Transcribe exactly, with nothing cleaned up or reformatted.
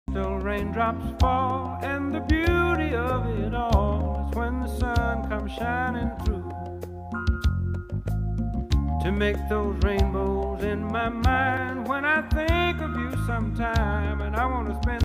Still raindrops fall, and the beauty of it all is when the sun comes shining through to make those rainbows in my mind when I think of you sometime, and I want to spend